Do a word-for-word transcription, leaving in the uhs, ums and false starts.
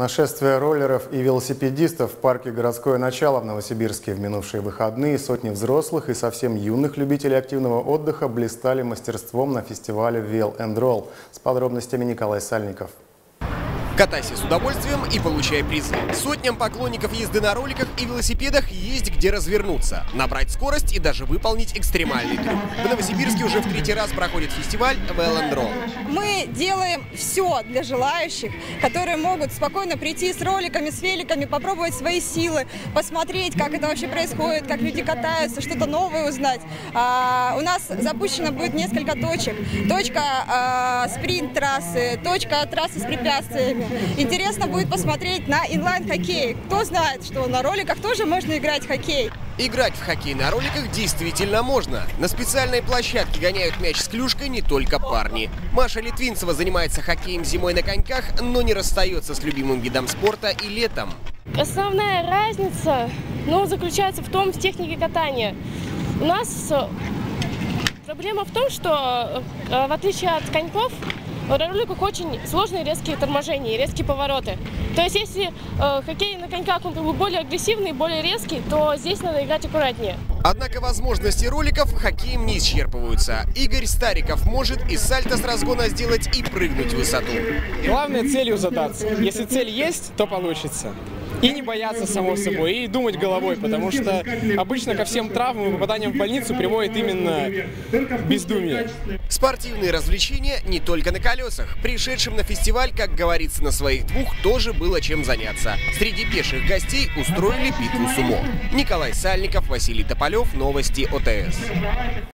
Нашествие роллеров и велосипедистов в парке «Городское начало» в Новосибирске. В минувшие выходные сотни взрослых и совсем юных любителей активного отдыха блистали мастерством на фестивале «Вел энд Ролл». С подробностями Николай Сальников. Катайся с удовольствием и получай призы. Сотням поклонников езды на роликах и велосипедах есть где развернуться, набрать скорость и даже выполнить экстремальный трюк. В Новосибирске уже в третий раз проходит фестиваль «Вел энд Ролл». Мы делаем все для желающих, которые могут спокойно прийти с роликами, с великами, попробовать свои силы, посмотреть, как это вообще происходит, как люди катаются, что-то новое узнать. А, у нас запущено будет несколько точек. Точка а, спринт-трассы, точка трассы с препятствиями. Интересно будет посмотреть на инлайн-хоккей. Кто знает, что на роликах тоже можно играть в хоккей. Играть в хоккей на роликах действительно можно. На специальной площадке гоняют мяч с клюшкой не только парни. Маша Литвинцева занимается хоккеем зимой на коньках, но не расстается с любимым видом спорта и летом. Основная разница, ну, заключается в том, в технике катания. У нас проблема в том, что в отличие от коньков, в роликах очень сложные резкие торможения, резкие повороты. То есть если э, хоккей на коньках он как бы более агрессивный, более резкий, то здесь надо играть аккуратнее. Однако возможности роликов хоккеем не исчерпываются. Игорь Стариков может и сальто с разгона сделать, и прыгнуть в высоту. Главное целью задаться. Если цель есть, то получится. И не бояться, само собой, и думать головой, потому что обычно ко всем травмам и попаданиям в больницу приводит именно бездумие. Спортивные развлечения не только на колесах. Пришедшим на фестиваль, как говорится, на своих двух тоже было чем заняться. Среди пеших гостей устроили битву сумо. Николай Сальников, Василий Тополев, новости ОТС.